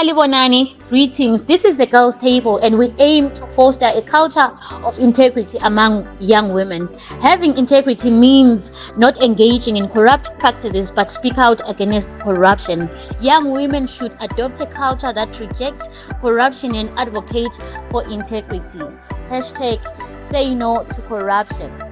Salibonani, greetings. This is the Girls Table, and we aim to foster a culture of integrity among young women. Having integrity means not engaging in corrupt practices but speak out against corruption. Young women should adopt a culture that rejects corruption and advocate for integrity. Hashtag say no to corruption.